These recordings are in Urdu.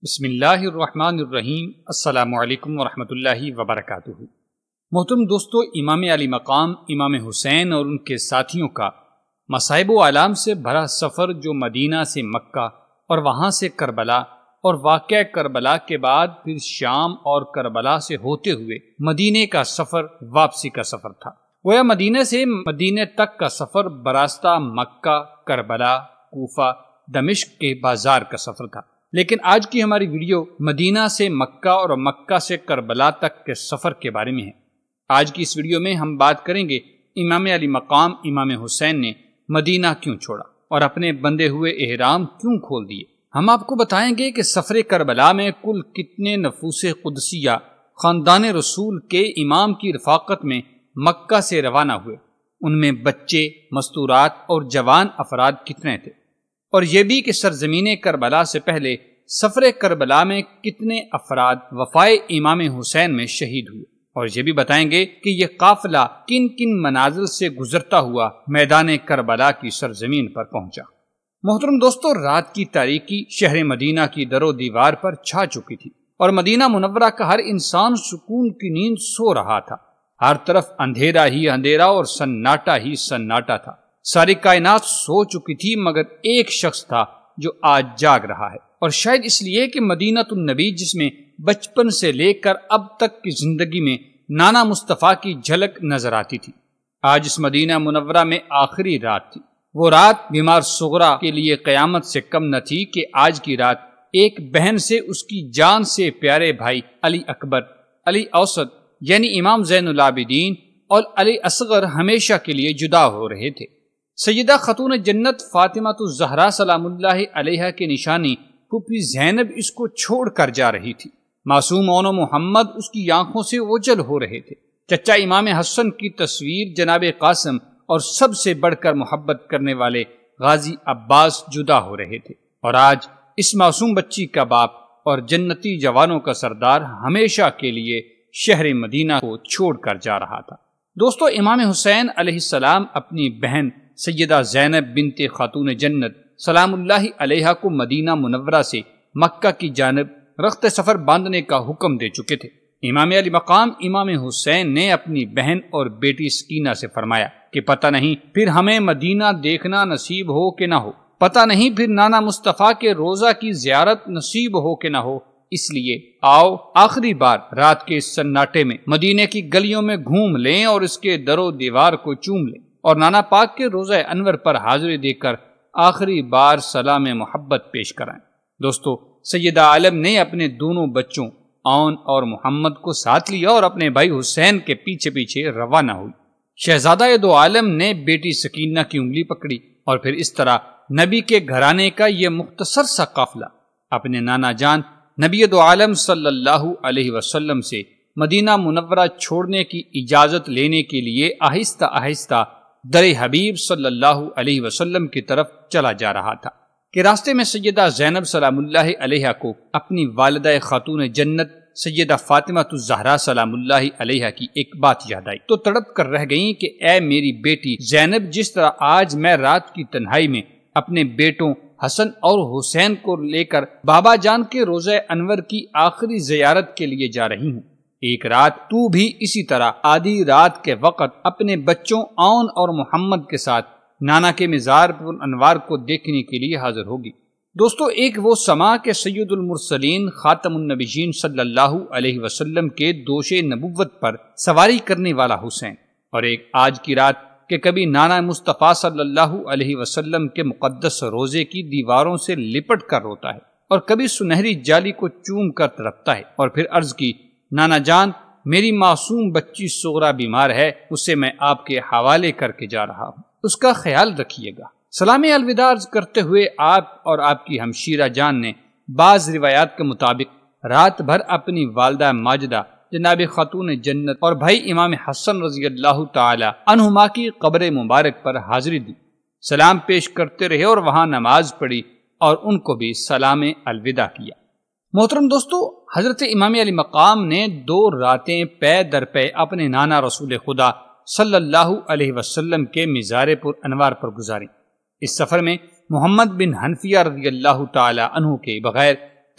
بسم اللہ الرحمن الرحیم۔ السلام علیکم ورحمۃ اللہ وبرکاتہ۔ محترم دوستو، امام علی مقام امام حسین اور ان کے ساتھیوں کا مصائب و آلام سے بھرا سفر جو مدینہ سے مکہ اور وہاں سے کربلا اور واقعہ کربلا کے بعد پھر شام اور کربلا سے ہوتے ہوئے مدینے کا سفر واپسی کا سفر تھا۔ گویا مدینہ سے مدینے تک کا سفر براستہ مکہ، کربلا، کوفہ، دمشق کے بازار کا سفر تھا۔ لیکن آج کی ہماری ویڈیو مدینہ سے مکہ اور مکہ سے کربلا تک کے سفر کے بارے میں ہے۔ آج کی اس ویڈیو میں ہم بات کریں گے امام علی مقام امام حسین نے مدینہ کیوں چھوڑا اور اپنے بندھے ہوئے احرام کیوں کھول دیے۔ ہم آپ کو بتائیں گے کہ سفر کربلا میں کل کتنے نفوس قدسیہ خاندان رسول کے امام کی رفاقت میں مکہ سے روانہ ہوئے، ان میں بچے، مستورات اور جوان افراد کتنے تھے، اور یہ بھی کہ سرزمین کربلا سے پہلے سفر کربلا میں کتنے افراد وفائے امام حسین میں شہید ہوئے، اور یہ بھی بتائیں گے کہ یہ قافلہ کن کن منازل سے گزرتا ہوا میدان کربلا کی سرزمین پر پہنچا۔ محترم دوستو، رات کی تاریکی شہر مدینہ کی در و دیوار پر چھا چکی تھی، اور مدینہ منورہ کا ہر انسان سکون کی نیند سو رہا تھا۔ ہر طرف اندھیرا ہی اندھیرا اور سناٹا ہی سناٹا تھا۔ ساری کائنات سو چکی تھی، مگر ایک شخص تھا جو آج جاگ رہا ہے، اور شاید اس لیے کہ مدینہ النبی، جس میں بچپن سے لے کر اب تک کی زندگی میں نانا مصطفیٰ کی جھلک نظر آتی تھی، آج اس مدینہ منورہ میں آخری رات تھی۔ وہ رات بیمار صغرا کے لیے قیامت سے کم نہ تھی کہ آج کی رات ایک بہن سے اس کی جان سے پیارے بھائی علی اکبر، علی اوسط یعنی امام زین العابدین اور علی اصغر ہمیشہ کے لیے جدا ہو رہے تھے۔ سیدہ خاتون جنت فاطمہ الزہرا سلام اللہ علیہا کی نشانی پھوپھی زینب اس کو چھوڑ کر جا رہی تھی۔ معصوم اون محمد اس کی آنکھوں سے اوجھل ہو رہے تھے۔ چچا امام حسن کی تصویر جناب قاسم اور سب سے بڑھ کر محبت کرنے والے غازی عباس جدا ہو رہے تھے، اور آج اس معصوم بچی کا باپ اور جنتی جوانوں کا سردار ہمیشہ کے لیے شہر مدینہ کو چھوڑ کر جا رہا تھا۔ دوستو، امام حسین علیہ السلام اپنی بہن سیدہ زینب بنت خاتون جنت سلام اللہ علیہا کو مدینہ منورہ سے مکہ کی جانب رخت سفر باندھنے کا حکم دے چکے تھے۔ امام علی مقام امام حسین نے اپنی بہن اور بیٹی سکینہ سے فرمایا کہ پتہ نہیں پھر ہمیں مدینہ دیکھنا نصیب ہو کہ نہ ہو، پتہ نہیں پھر نانا مصطفیٰ کے روضہ کی زیارت نصیب ہو کہ نہ ہو، اس لیے آؤ آخری بار رات کے اس سناٹے میں مدینے کی گلیوں میں گھوم لیں اور اس کے در و دیوار کو چوم لیں، اور نانا پاک کے روضہ انور پر حاضری دے کر آخری بار سلام محبت پیش کرائیں۔ دوستو، سیدہ عالم نے اپنے دونوں بچوں اون اور محمد کو ساتھ لیا اور اپنے بھائی حسین کے پیچھے پیچھے روانہ ہوئی۔ شہزادہ دو عالم نے بیٹی سکینہ کی انگلی پکڑی، اور پھر اس طرح نبی کے گھرانے کا یہ مختصر سا قافلہ اپنے نانا جان نبی دو عالم صلی اللہ علیہ وسلم سے مدینہ منورہ چھوڑنے کی اجازت لینے کے لیے آہستہ آہستہ در حبیب صلی اللہ علیہ وسلم کی طرف چلا جا رہا تھا کہ راستے میں سیدہ زینب سلام اللہ علیہا کو اپنی والدہ خاتون جنت سیدہ فاطمہ الزہرا سلام اللہ علیہا کی ایک بات یاد آئی، تو تڑپ کر رہ گئیں کہ اے میری بیٹی زینب، جس طرح آج میں رات کی تنہائی میں اپنے بیٹوں حسن اور حسین کو لے کر بابا جان کے روضہ انور کی آخری زیارت کے لیے جا رہی ہوں، ایک رات تو بھی اسی طرح آدھی رات کے وقت اپنے بچوں اون اور محمد کے ساتھ نانا کے مزار پر انوار کو دیکھنے کے لیے حاضر ہوگی۔ دوستو، ایک وہ سما کہ سید المرسلین خاتم النبیین صلی اللہ علیہ وسلم کے دوش نبوت پر سواری کرنے والا حسین، اور ایک آج کی رات کہ کبھی نانا مصطفیٰ صلی اللہ علیہ وسلم کے مقدس روزے کی دیواروں سے لپٹ کر روتا ہے، اور کبھی سنہری جالی کو چوم کر تڑپتا ہے، اور پھر عرض کی، نانا جان، میری معصوم بچی صغرا بیمار ہے، اسے میں آپ کے حوالے کر کے جا رہا ہوں، اس کا خیال رکھیے گا۔ سلام الوداع عرض کرتے ہوئے آپ اور آپ کی ہمشیرہ جان نے بعض روایات کے مطابق رات بھر اپنی والدہ ماجدہ جناب خاتون جنت اور بھائی امام حسن رضی اللہ تعالی عنہما کی قبر مبارک پر حاضری دی، سلام پیش کرتے رہے اور وہاں نماز پڑھی اور ان کو بھی سلام الوداع کیا۔ محترم دوستو، حضرت امام علی مقام نے 2 راتیں پے در پے اپنے نانا رسول خدا صلی اللہ علیہ وسلم کے مزار پر انوار پر گزاری۔ اس سفر میں محمد بن حنفیہ رضی اللہ تعالی عنہ کے بغیر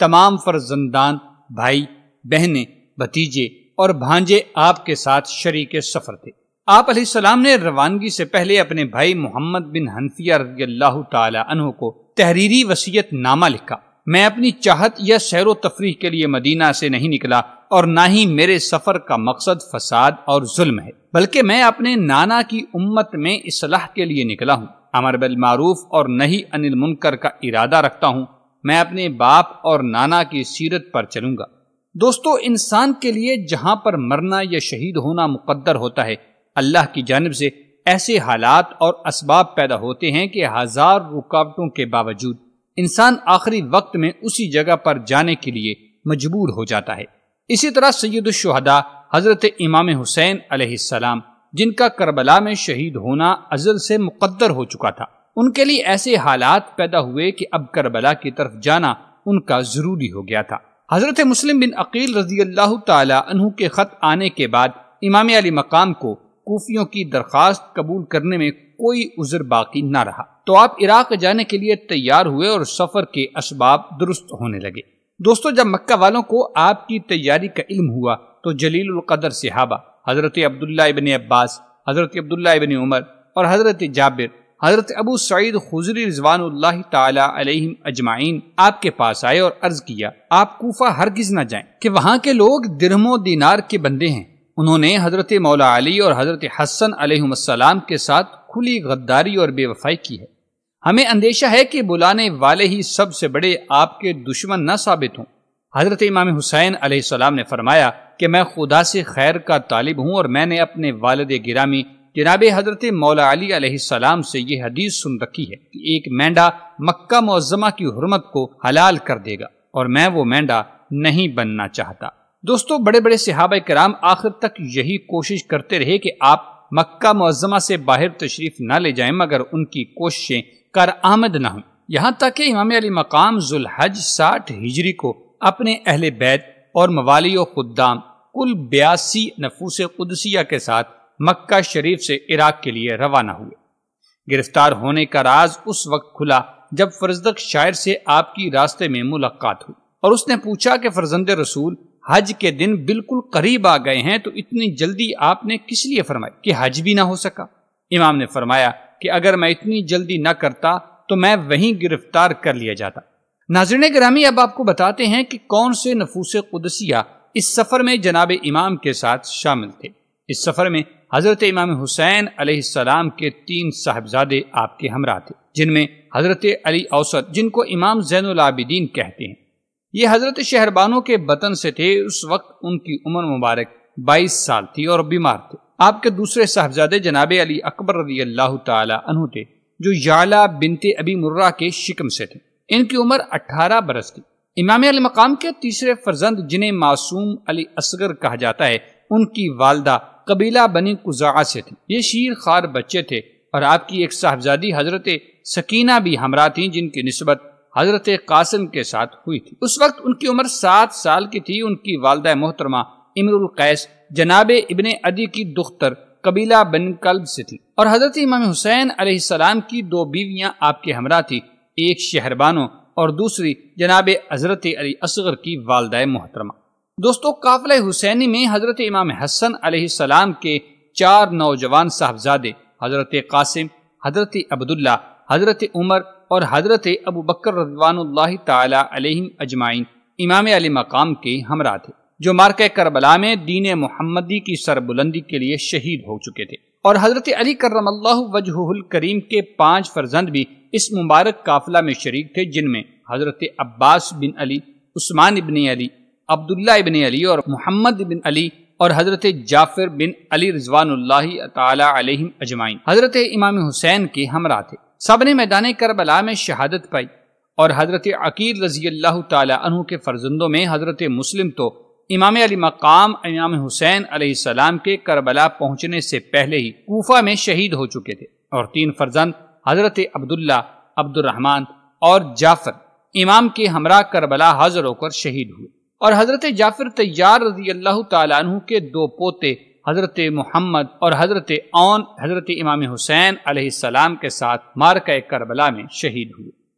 تمام فرزندان، بھائی، بہنیں، بھتیجے اور بھانجے آپ کے ساتھ شریک سفر تھے۔ آپ علیہ السلام نے روانگی سے پہلے اپنے بھائی محمد بن حنفیہ رضی اللہ تعالی عنہ کو تحریری وصیت نامہ لکھا۔ میں اپنی چاہت یا سیر و تفریح کے لیے مدینہ سے نہیں نکلا اور نہ ہی میرے سفر کا مقصد فساد اور ظلم ہے، بلکہ میں اپنے نانا کی امت میں اصلاح کے لیے نکلا ہوں۔ امر بالمعروف اور نہی عن المنکر کا ارادہ رکھتا ہوں۔ میں اپنے باپ اور نانا کی سیرت پر چلوں گا۔ دوستو، انسان کے لیے جہاں پر مرنا یا شہید ہونا مقدر ہوتا ہے، اللہ کی جانب سے ایسے حالات اور اسباب پیدا ہوتے ہیں کہ ہزار رکاوٹوں کے باوجود انسان آخری وقت میں اسی جگہ پر جانے کے لیے مجبور ہو جاتا ہے۔ اسی طرح سید الشہداء حضرت امام حسین علیہ السلام، جن کا کربلا میں شہید ہونا ازل سے مقدر ہو چکا تھا، ان کے لیے ایسے حالات پیدا ہوئے کہ اب کربلا کی طرف جانا ان کا ضروری ہو گیا تھا۔ حضرت مسلم بن عقیل رضی اللہ تعالی عنہ کے خط آنے کے بعد امام علی مقام کو کوفیوں کی درخواست قبول کرنے میں کوئی عذر باقی نہ رہا، تو آپ عراق جانے کے لیے تیار ہوئے اور سفر کے اسباب درست ہونے لگے۔ دوستو، جب مکہ والوں کو آپ کی تیاری کا علم ہوا تو جلیل القدر صحابہ حضرت عبداللہ ابن عباس، حضرت عبداللہ ابن عمر اور حضرت جابر، حضرت ابو سعید خدری رضوان اللہ تعالی علیہم اجمعین آپ کے پاس آئے اور عرض کیا، آپ کوفہ ہرگز نہ جائیں کہ وہاں کے لوگ درہم و دینار کے بندے ہیں۔ انہوں نے حضرت مولا علی اور حضرت حسن علیہم السلام کے ساتھ کھلی غداری اور بے وفائی کی ہے۔ ہمیں اندیشہ ہے کہ بلانے والے ہی سب سے بڑے آپ کے دشمن نہ ثابت ہوں۔ حضرت امام حسین علیہ السلام نے فرمایا کہ میں خدا سے خیر کا طالب ہوں، اور میں نے اپنے والد گرامی جناب حضرت مولا علی علیہ السلام سے یہ حدیث سن رکھی ہے کہ ایک مینڈا مکہ معظمہ کی حرمت کو حلال کر دے گا، اور میں وہ مینڈا نہیں بننا چاہتا۔ دوستو، بڑے بڑے صحابہ کرام آخر تک یہی کوشش کرتے رہے کہ آپ مکہ معظمہ سے باہر تشریف نہ لے جائیں، مگر ان کی کوششیں کارآمد نہ ہوں، یہاں تک کہ امام علی مقام ذوالحج 60 ہجری کو اپنے اہل بیت اور موالی و خدام کل 82 نفوس قدسیہ کے ساتھ مکہ شریف سے عراق کے لیے روانہ ہوئے۔ گرفتار ہونے کا راز اس وقت کھلا جب فرزدق شاعر سے آپ کی راستے میں ملاقات ہوئی، اور اس نے پوچھا کہ فرزند رسول، حج کے دن بالکل قریب آ گئے ہیں، تو اتنی جلدی آپ نے کس لیے فرمائی کہ حج بھی نہ ہو سکا؟ امام نے فرمایا کہ اگر میں اتنی جلدی نہ کرتا تو میں وہیں گرفتار کر لیا جاتا۔ ناظرین گرامی، اب آپ کو بتاتے ہیں کہ کون سے نفوس قدسیہ اس سفر میں جناب امام کے ساتھ شامل تھے۔ اس سفر میں حضرت امام حسین علیہ السلام کے 3 صاحبزادے آپ کے ہمراہ تھے، جن میں حضرت علی اوسط، جن کو امام زین العابدین کہتے ہیں، یہ حضرت شہربانوں کے بطن سے تھے۔ اس وقت ان کی عمر مبارک 22 سال تھی اور بیمار تھے۔ آپ کے دوسرے صاحبزادے جناب علی اکبر رضی اللہ تعالی عنہ تھے، جو یعلا بنت ابی مرہ کے شکم سے تھے۔ ان کی عمر 18 برس تھی۔ امام علی مقام کے تیسرے فرزند، جنہیں معصوم علی اصغر کہا جاتا ہے، ان کی والدہ قبیلہ بنی قزاعہ سے تھی۔ یہ شیر خوار بچے تھے، اور آپ کی ایک صاحبزادی حضرت سکینہ بھی ہمراہ تھیں، جن کی نسبت حضرت قاسم کے ساتھ ہوئی تھی۔ اس وقت ان کی عمر 7 سال کی تھی۔ ان کی والدہ محترمہ امر القیس جناب ابن عدی کی دختر قبیلہ بن کلب سے تھی، اور حضرت امام حسین علیہ السلام کی 2 بیویاں آپ کے ہمراہ تھی، ایک شہربانو اور دوسری جناب حضرت علی اصغر کی والدہ محترمہ۔ دوستو، قافلہ حسینی میں حضرت امام حسن علیہ السلام کے 4 نوجوان صاحبزادے حضرت قاسم، حضرت عبداللہ، حضرت عمر اور حضرت ابو بکر رضوان اللہ تعالی علیہم اجمعین امام علی مقام کے ہمراہ تھے، جو مارکہ کربلا میں دین محمدی کی سربلندی کے لیے شہید ہو چکے تھے۔ اور حضرت علی کرم اللہ وجہہ الکریم کے 5 فرزند بھی اس مبارک قافلہ میں شریک تھے، جن میں حضرت عباس بن علی، عثمان ابن علی، عبداللہ ابن علی اور محمد بن علی، اور حضرت جعفر بن علی رضوان اللہ تعالی علیہم اجمعین حضرت امام حسین کے ہمراہ تھے۔ سب نے میدان کربلا میں شہادت پائی، اور حضرت عقیل رضی اللہ تعالی عنہ کے فرزندوں میں حضرت مسلم تو امام علی مقام امام حسین علیہ السلام کے کربلا پہنچنے سے پہلے ہی کوفہ میں شہید ہو چکے تھے، اور 3 فرزند حضرت عبداللہ، عبد الرحمن اور جعفر امام کے ہمراہ کربلا حاضر ہو کر شہید ہوئے، اور حضرت جعفر طیار رضی اللہ تعالی عنہ کے 2 پوتے حضرت محمد اور حضرت اون حضرت امام حسین علیہ السلام کے ساتھ مارکہ کربلا میں شہید ہوئے۔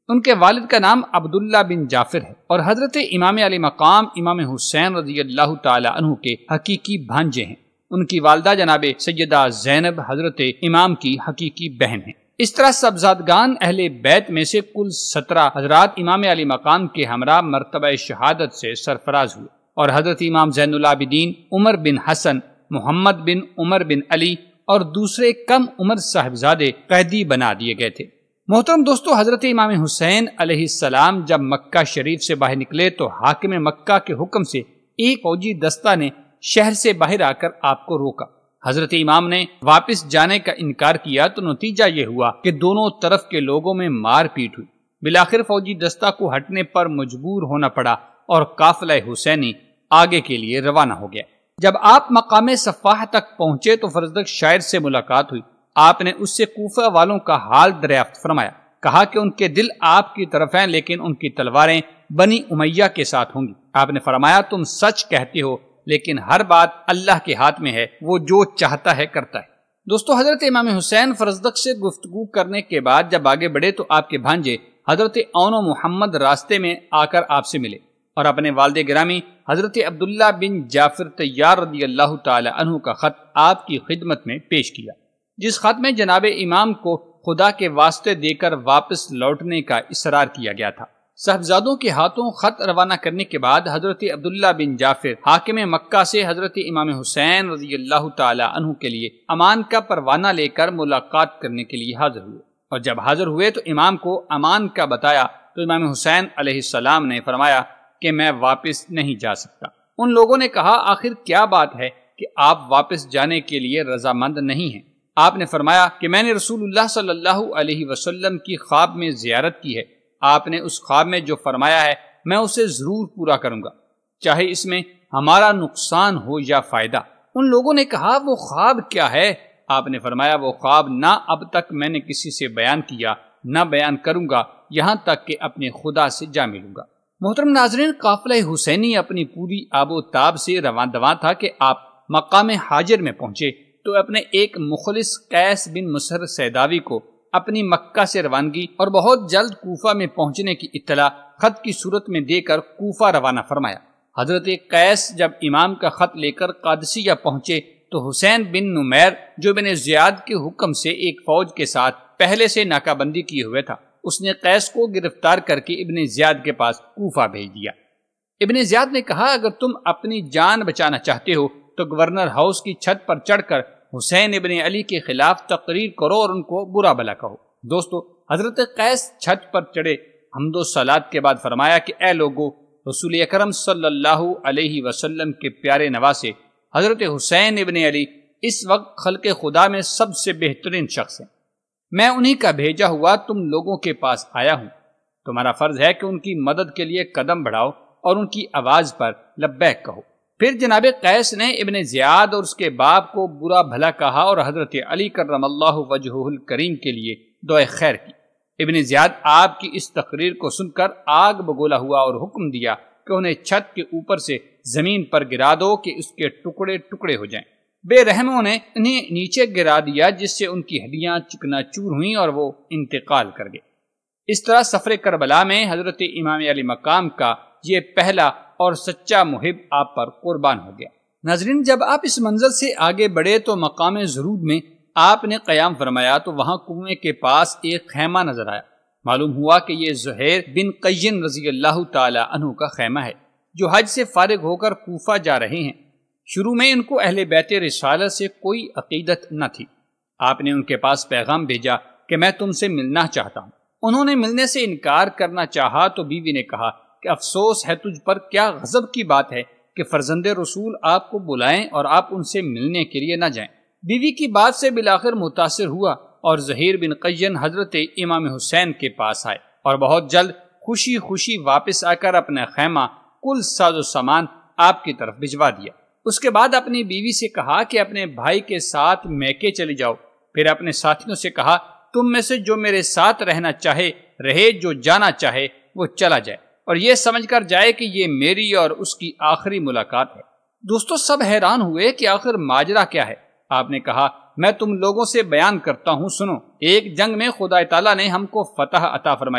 ان کے والد کا نام عبداللہ بن جعفر ہے اور حضرت امام علی مقام امام حسین رضی اللہ تعالی عنہ کے حقیقی بھانجے ہیں۔ ان کی والدہ جناب سیدہ زینب حضرت امام کی حقیقی بہن ہیں۔ اس طرح سبزادگان اہل بیت میں سے کل 17 حضرات امام علی مقام کے ہمراہ مرتبہ شہادت سے سرفراز ہوئے اور حضرت امام زین العابدین، عمر بن حسن، محمد بن عمر بن علی اور دوسرے کم عمر صاحبزادے قیدی بنا دیے گئے تھے۔ محترم دوستو، حضرت امام حسین علیہ السلام جب مکہ شریف سے باہر نکلے تو حاکم مکہ کے حکم سے ایک فوجی دستہ نے شہر سے باہر آ کر آپ کو روکا۔ حضرت امام نے واپس جانے کا انکار کیا تو نتیجہ یہ ہوا کہ دونوں طرف کے لوگوں میں مار پیٹ ہوئی۔ بالآخر فوجی دستہ کو ہٹنے پر مجبور ہونا پڑا اور قافلہ حسینی آگے کے لیے روانہ ہو گیا۔ جب آپ مقام صفاح تک پہنچے تو فرزدق شاعر سے ملاقات ہوئی۔ آپ نے اس سے کوفہ والوں کا حال دریافت فرمایا، کہا کہ ان کے دل آپ کی طرف ہیں لیکن ان کی تلواریں بنی امیہ کے ساتھ ہوں گی۔ آپ نے فرمایا، تم سچ کہتے ہو لیکن ہر بات اللہ کے ہاتھ میں ہے، وہ جو چاہتا ہے کرتا ہے۔ دوستو، حضرت امام حسین فرزدق سے گفتگو کرنے کے بعد جب آگے بڑھے تو آپ کے بھانجے حضرت اون و محمد راستے میں آ کر آپ سے ملے اور اپنے والد گرامی حضرت عبداللہ بن جعفر طیار رضی اللہ تعالی عنہ کا خط آپ کی خدمت میں پیش کیا، جس خط میں جناب امام کو خدا کے واسطے دے کر واپس لوٹنے کا اصرار کیا گیا تھا۔ صاحبزادوں کے ہاتھوں خط روانہ کرنے کے بعد حضرت عبداللہ بن جعفر حاکم مکہ سے حضرت امام حسین رضی اللہ تعالی عنہ کے لیے امان کا پروانہ لے کر ملاقات کرنے کے لیے حاضر ہوئے، اور جب حاضر ہوئے تو امام کو امان کا بتایا تو امام حسین علیہ السلام نے فرمایا کہ میں واپس نہیں جا سکتا۔ ان لوگوں نے کہا، آخر کیا بات ہے کہ آپ واپس جانے کے لیے رضامند نہیں ہیں؟ آپ نے فرمایا کہ میں نے رسول اللہ صلی اللہ علیہ وسلم کی خواب میں زیارت کی ہے، آپ نے اس خواب میں جو فرمایا ہے میں اسے ضرور پورا کروں گا، چاہے اس میں ہمارا نقصان ہو یا فائدہ۔ ان لوگوں نے کہا، وہ خواب کیا ہے؟ آپ نے فرمایا، وہ خواب نہ اب تک میں نے کسی سے بیان کیا، نہ بیان کروں گا، یہاں تک کہ اپنے خدا سے جا ملوں گا۔ محترم ناظرین، قافلہ حسینی اپنی پوری آب و تاب سے رواں دواں تھا کہ آپ مقام حاجر میں پہنچے تو اپنے ایک مخلص قیس بن مسہر سیداوی کو اپنی مکہ سے روانگی اور بہت جلد کوفہ میں پہنچنے کی اطلاع خط کی صورت میں دے کر کوفہ روانہ فرمایا۔ حضرت قیس جب امام کا خط لے کر قادسیہ پہنچے تو حسین بن نمیر جو ابن زیاد کے حکم سے ایک فوج کے ساتھ پہلے سے ناکہ بندی کیے ہوئے تھا، اس نے قیس کو گرفتار کر کے ابن زیاد کے پاس کوفہ بھیج دیا۔ ابن زیاد نے کہا، اگر تم اپنی جان بچانا چاہتے ہو تو گورنر ہاؤس کی چھت پر چڑھ کر حسین ابن علی کے خلاف تقریر کرو اور ان کو برا بھلا کہو۔ دوستو، حضرت قیس چھت پر چڑھے، حمد و صلات کے بعد فرمایا کہ اے لوگو، رسول اکرم صلی اللہ علیہ وسلم کے پیارے نواسے حضرت حسین ابن علی اس وقت خلق خدا میں سب سے بہترین شخص ہیں۔ میں انہی کا بھیجا ہوا تم لوگوں کے پاس آیا ہوں۔ تمہارا فرض ہے کہ ان کی مدد کے لیے قدم بڑھاؤ اور ان کی آواز پر لبیک کہو۔ پھر جناب قیس نے ابن زیاد اور اس کے باپ کو برا بھلا کہا اور حضرت علی کرم اللہ وجہہ الکریم کے لیے دعائے خیر کی۔ ابن زیاد آپ کی اس تقریر کو سن کر آگ بگولا ہوا اور حکم دیا کہ انہیں چھت کے اوپر سے زمین پر گرا دو کہ اس کے ٹکڑے ٹکڑے ہو جائیں۔ بے رحموں نے انہیں نیچے گرا دیا جس سے ان کی ہڈیاں چکنا چور ہوئیں اور وہ انتقال کر گئے۔ اس طرح سفر کربلا میں حضرت امام علی مقام کا یہ پہلا اور سچا محب آپ پر قربان ہو گیا۔ ناظرین، جب آپ اس منزل سے آگے بڑھے تو مقام زرود میں آپ نے قیام فرمایا تو وہاں کنویں کے پاس ایک خیمہ نظر آیا۔ معلوم ہوا کہ یہ زہیر بن قین رضی اللہ تعالی عنہ کا خیمہ ہے جو حج سے فارغ ہو کر کوفہ جا رہے ہیں۔ شروع میں ان کو اہل بیت رسالت سے کوئی عقیدت نہ تھی۔ آپ نے ان کے پاس پیغام بھیجا کہ میں تم سے ملنا چاہتا ہوں۔ انہوں نے ملنے سے انکار کرنا چاہا تو بیوی نے کہا کہ افسوس ہے تجھ پر، کیا غضب کی بات ہے کہ فرزند رسول آپ کو بلائیں اور آپ ان سے ملنے کے لیے نہ جائیں۔ بیوی کی بات سے بالآخر متاثر ہوا اور زہیر بن قین حضرت امام حسین کے پاس آئے اور بہت جلد خوشی خوشی واپس آ کر اپنا خیمہ کل ساز و سامان آپ کی طرف بھجوا دیا۔ اس کے بعد اپنی بیوی سے کہا کہ اپنے بھائی کے ساتھ میکے چلی جاؤ۔ پھر اپنے ساتھیوں سے کہا، تم میں سے جو میرے ساتھ رہنا چاہے رہے، جو جانا چاہے وہ چلا جائے اور یہ سمجھ کر جائے کہ یہ میری اور اس کی آخری ملاقات ہے۔ دوستو، سب حیران ہوئے کہ آخر ماجرا کیا ہے۔ آپ نے کہا، میں تم لوگوں سے بیان کرتا ہوں، سنو۔ ایک جنگ میں خدا تعالیٰ نے ہم کو فتح عطا فرمائی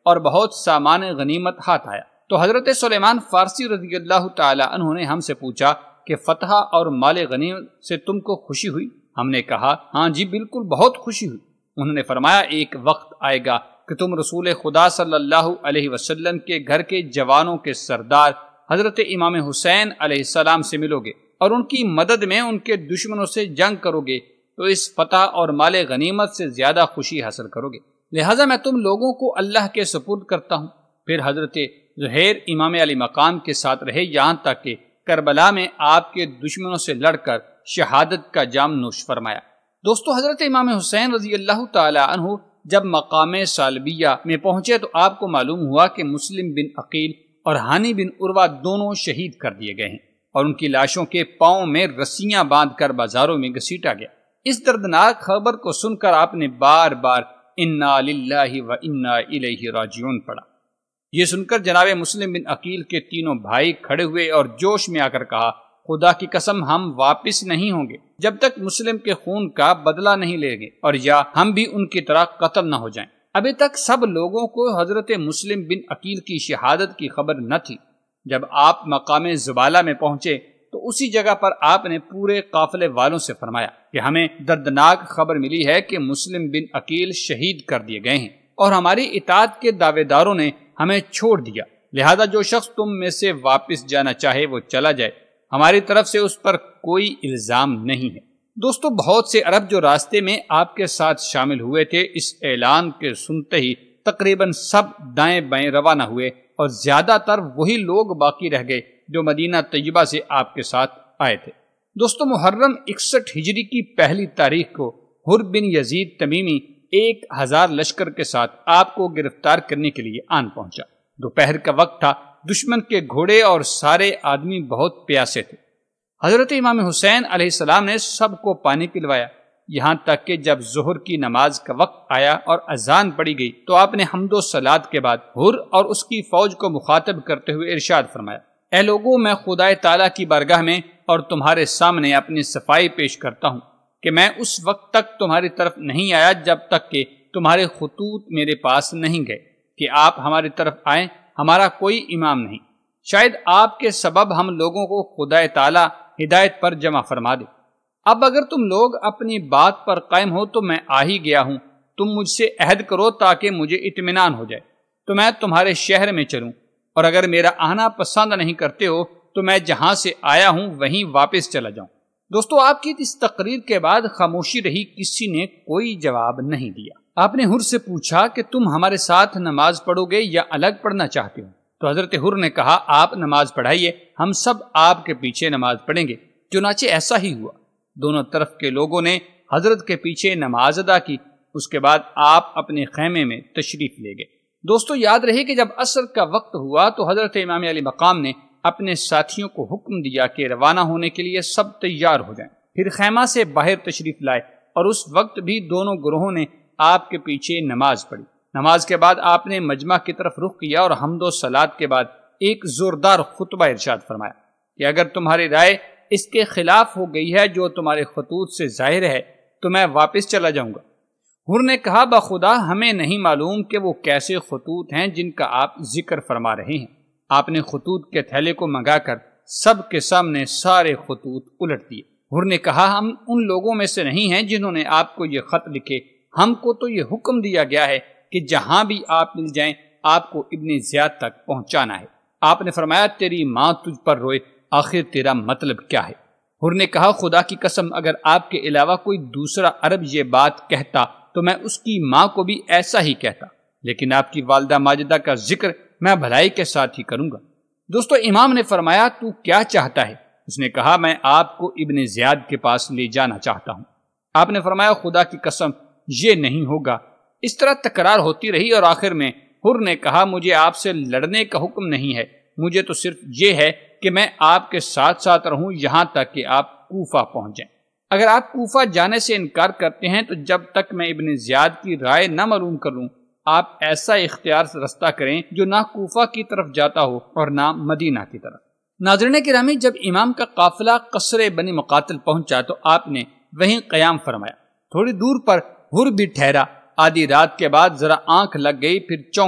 اور بہت سامان غنیمت ہاتھ آیا۔ تو حضرت سلیمان فارسی رضی اللہ تعالی عنہ نے ہم سے پوچھا کہ فتح اور مال غنیمت سے تم کو خوشی ہوئی؟ ہم نے کہا ہاں جی بالکل بہت خوشی ہوئی۔ انہوں نے فرمایا ایک وقت آئے گا کہ تم رسول خدا صلی اللہ علیہ وسلم کے گھر کے جوانوں کے سردار حضرت امام حسین علیہ السلام سے ملو گے اور ان کی مدد میں ان کے دشمنوں سے جنگ کرو گے، تو اس فتح اور مال غنیمت سے زیادہ خوشی حاصل کرو گے، لہٰذا میں تم لوگوں کو اللہ کے سپرد کرتا ہوں۔ پھر حضرت زہیر امام علی مقام کے ساتھ رہے یہاں تک کہ کربلا میں آپ کے دشمنوں سے لڑ کر شہادت کا جام نوش فرمایا۔ دوستو حضرت امام حسین رضی اللہ تعالی عنہ جب مقام سالبیہ میں پہنچے تو آپ کو معلوم ہوا کہ مسلم بن عقیل اور ہانی بن عروہ دونوں شہید کر دیے گئے ہیں اور ان کی لاشوں کے پاؤں میں رسیاں باندھ کر بازاروں میں گھسیٹا گیا۔ اس دردناک خبر کو سن کر آپ نے بار بار انا للہ و انا الیہ راجعون پڑھا۔ یہ سن کر جناب مسلم بن عقیل کے تینوں بھائی کھڑے ہوئے اور جوش میں آ کر کہا خدا کی قسم ہم واپس نہیں ہوں گے جب تک مسلم کے خون کا بدلہ نہیں لیں گے اور یا ہم بھی ان کی طرح قتل نہ ہو جائیں۔ ابھی تک سب لوگوں کو حضرت مسلم بن عقیل کی شہادت کی خبر نہ تھی۔ جب آپ مقام زبالہ میں پہنچے تو اسی جگہ پر آپ نے پورے قافلے والوں سے فرمایا کہ ہمیں دردناک خبر ملی ہے کہ مسلم بن عقیل شہید کر دیے گئے ہیں اور ہماری اطاعت کے دعوے داروں نے ہمیں چھوڑ دیا، لہذا جو شخص تم میں سے واپس جانا چاہے وہ چلا جائے، ہماری طرف سے اس پر کوئی الزام نہیں ہے۔ دوستو بہت سے عرب جو راستے میں آپ کے ساتھ شامل ہوئے تھے اس اعلان کے سنتے ہی تقریباً سب دائیں بائیں روانہ ہوئے اور زیادہ تر وہی لوگ باقی رہ گئے جو مدینہ طیبہ سے آپ کے ساتھ آئے تھے۔ دوستو محرم 61 ہجری کی پہلی تاریخ کو حر بن یزید تمیمی 1000 لشکر کے ساتھ آپ کو گرفتار کرنے کے لیے آن پہنچا۔ دوپہر کا وقت تھا، دشمن کے گھوڑے اور سارے آدمی بہت پیاسے تھے۔ حضرت امام حسین علیہ السلام نے سب کو پانی پلوایا، یہاں تک کہ جب ظہر کی نماز کا وقت آیا اور اذان پڑی گئی تو آپ نے حمد و صلات کے بعد حر اور اس کی فوج کو مخاطب کرتے ہوئے ارشاد فرمایا، اے لوگو میں خدا تعالیٰ کی بارگاہ میں اور تمہارے سامنے اپنی صفائی پیش کرتا ہوں کہ میں اس وقت تک تمہاری طرف نہیں آیا جب تک کہ تمہارے خطوط میرے پاس نہیں گئے کہ آپ ہماری طرف آئیں۔ ہمارا کوئی امام نہیں، شاید آپ کے سبب ہم لوگوں کو خدا تعالیٰ ہدایت پر جمع فرما دے۔ اب اگر تم لوگ اپنی بات پر قائم ہو تو میں آ ہی گیا ہوں، تم مجھ سے عہد کرو تاکہ مجھے اطمینان ہو جائے تو میں تمہارے شہر میں چلوں، اور اگر میرا آنا پسند نہیں کرتے ہو تو میں جہاں سے آیا ہوں وہیں واپس چلا جاؤں۔ دوستو آپ کی اس تقریر کے بعد خاموشی رہی، کسی نے کوئی جواب نہیں دیا۔ آپ نے حر سے پوچھا کہ تم ہمارے ساتھ نماز پڑھو گے یا الگ پڑھنا چاہتے ہو؟ تو حضرت حر نے کہا آپ نماز پڑھائیے، ہم سب آپ کے پیچھے نماز پڑھیں گے۔ چنانچہ ایسا ہی ہوا، دونوں طرف کے لوگوں نے حضرت کے پیچھے نماز ادا کی، اس کے بعد آپ اپنے خیمے میں تشریف لے گئے۔ دوستو یاد رہے کہ جب عصر کا وقت ہوا تو حضرت امام علی مقام نے اپنے ساتھیوں کو حکم دیا کہ روانہ ہونے کے لیے سب تیار ہو جائیں، پھر خیمہ سے باہر تشریف لائے اور اس وقت بھی دونوں گروہوں نے آپ کے پیچھے نماز پڑھی۔ نماز کے بعد آپ نے مجمع کی طرف رخ کیا اور حمد و صلات کے بعد ایک زوردار خطبہ ارشاد فرمایا کہ اگر تمہاری رائے اس کے خلاف ہو گئی ہے جو تمہارے خطوط سے ظاہر ہے تو میں واپس چلا جاؤں گا۔ حر نے کہا بخدا ہمیں نہیں معلوم کہ وہ کیسے خطوط ہیں جن کا آپ ذکر فرما رہے ہیں۔ آپ نے خطوط کے تھیلے کو منگا کر سب کے سامنے سارے خطوط الٹ دیے۔ حر نے کہا ہم ان لوگوں میں سے نہیں ہیں جنہوں نے آپ کو یہ خط لکھے، ہم کو تو یہ حکم دیا گیا ہے کہ جہاں بھی آپ مل جائیں آپ کو ابن زیاد تک پہنچانا ہے۔ آپ نے فرمایا تیری ماں تجھ پر روئے، آخر تیرا مطلب کیا ہے؟ حر نے کہا خدا کی قسم اگر آپ کے علاوہ کوئی دوسرا عرب یہ بات کہتا تو میں اس کی ماں کو بھی ایسا ہی کہتا، لیکن آپ کی والدہ ماجدہ کا ذکر میں بھلائی کے ساتھ ہی کروں گا۔ دوستو امام نے فرمایا تو کیا چاہتا ہے؟ اس نے کہا میں آپ کو ابن زیاد کے پاس لے جانا چاہتا ہوں۔ آپ نے فرمایا خدا کی قسم یہ نہیں ہوگا۔ اس طرح تکرار ہوتی رہی اور آخر میں حر نے کہا مجھے آپ سے لڑنے کا حکم نہیں ہے، مجھے تو صرف یہ ہے کہ میں آپ کے ساتھ ساتھ رہوں یہاں تک کہ آپ کوفہ پہنچ جائیں۔ اگر آپ کوفہ جانے سے انکار کرتے ہیں تو جب تک میں ابن زیاد کی رائے نہ معلوم کر لوں آپ ایسا اختیار سے رستہ کریں جو نہ کوفہ کی طرف جاتا ہو اور نہ مدینہ کی طرف۔ ناظرین کرامی جب امام کا قافلہ قصر بنی مقاتل پہنچا تو آپ نے وہیں قیام فرمایا۔ تھوڑی دور پر حر بھی ٹھہرا، آدھی رات کے بعد ذرا آنکھ لگ گئی، پھر چونک گئے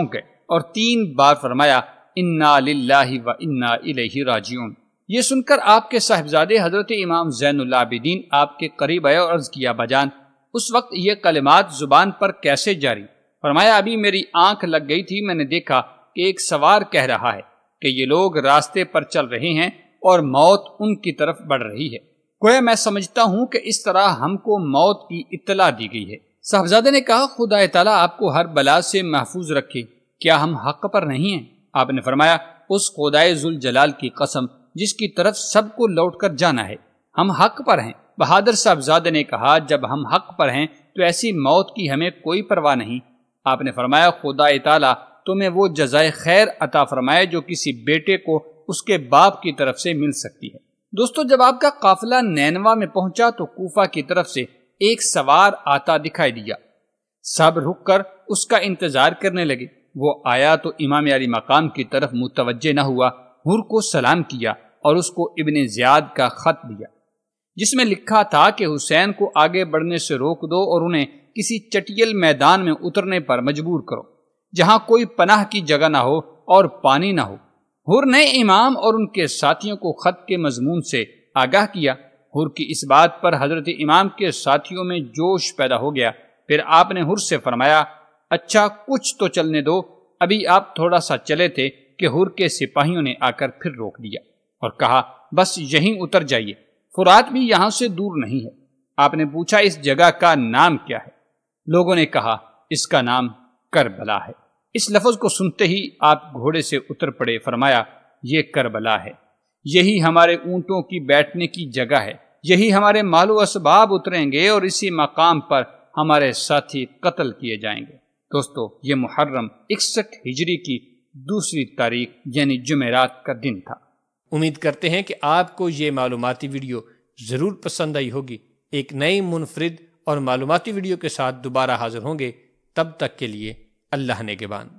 اور 3 بار فرمایا انا للہ و انا الیہ راجعون۔ یہ سن کر آپ کے صاحبزادے حضرت امام زین العابدین آپ کے قریب آئے اور عرض کیا بجان اس وقت یہ کلمات زبان پر کیسے جاری؟ فرمایا ابھی میری آنکھ لگ گئی تھی، میں نے دیکھا کہ ایک سوار کہہ رہا ہے کہ یہ لوگ راستے پر چل رہے ہیں اور موت ان کی طرف بڑھ رہی ہے، گویا میں سمجھتا ہوں کہ اس طرح ہم کو موت کی اطلاع دی گئی ہے۔ صاحبزادے نے کہا خدا تعالیٰ آپ کو ہر بلا سے محفوظ رکھے، کیا ہم حق پر نہیں ہیں؟ آپ نے فرمایا اس خدائے ذوالجلال کی قسم جس کی طرف سب کو لوٹ کر جانا ہے، ہم حق پر ہیں۔ بہادر صاحبزادے نے کہا جب ہم حق پر ہیں تو ایسی موت کی ہمیں کوئی پرواہ نہیں۔ آپ نے فرمایا خدا تعالیٰ تمہیں وہ جزائے خیر عطا فرمائے جو کسی بیٹے کو اس کے باپ کی طرف سے مل سکتی ہے۔ دوستو جب آپ کا قافلہ نینوا میں پہنچا تو کوفہ کی طرف سے ایک سوار آتا دکھائی دیا، سب رک کر اس کا انتظار کرنے لگے۔ وہ آیا تو امام علی مقام کی طرف متوجہ نہ ہوا، حر کو سلام کیا اور اس کو ابن زیاد کا خط دیا جس میں لکھا تھا کہ حسین کو آگے بڑھنے سے روک دو اور انہیں کسی چٹیل میدان میں اترنے پر مجبور کرو جہاں کوئی پناہ کی جگہ نہ ہو اور پانی نہ ہو۔ حر نے امام اور ان کے ساتھیوں کو خط کے مضمون سے آگاہ کیا۔ حر کی اس بات پر حضرت امام کے ساتھیوں میں جوش پیدا ہو گیا۔ پھر آپ نے حر سے فرمایا اچھا کچھ تو چلنے دو، ابھی آپ تھوڑا سا چلے تھے کہ حر کے سپاہیوں نے آ کر پھر روک دیا اور کہا بس یہیں اتر جائیے، فرات بھی یہاں سے دور نہیں ہے۔ آپ نے پوچھا اس جگہ کا نام کیا ہے؟ لوگوں نے کہا اس کا نام کربلا ہے۔ اس لفظ کو سنتے ہی آپ گھوڑے سے اتر پڑے، فرمایا یہ کربلا ہے، یہی ہمارے اونٹوں کی بیٹھنے کی جگہ ہے، یہی ہمارے مال و اسباب اتریں گے اور اسی مقام پر ہمارے ساتھی قتل کیے جائیں گے۔ دوستو یہ محرم 61 ہجری کی 2 تاریخ یعنی جمعرات کا دن تھا۔ امید کرتے ہیں کہ آپ کو یہ معلوماتی ویڈیو ضرور پسند آئی ہوگی۔ ایک نئی منفرد اور معلوماتی ویڈیو کے ساتھ دوبارہ حاضر ہوں گے، تب تک کے لیے اللہ نگہبان۔